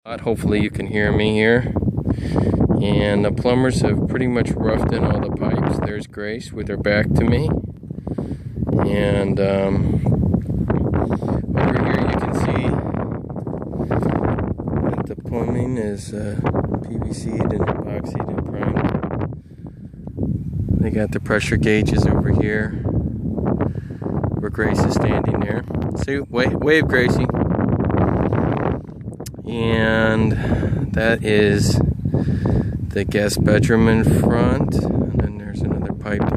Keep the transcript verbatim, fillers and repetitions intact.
Hopefully you can hear me here. And the plumbers have pretty much roughed in all the pipes. There's Grace with her back to me. And um, over here you can see that the plumbing is uh, P V C'd and epoxied and primed. They got the pressure gauges over here where Grace is standing there. See, wave, wave Gracie. And that is the guest bedroom in front, and then there's another pipe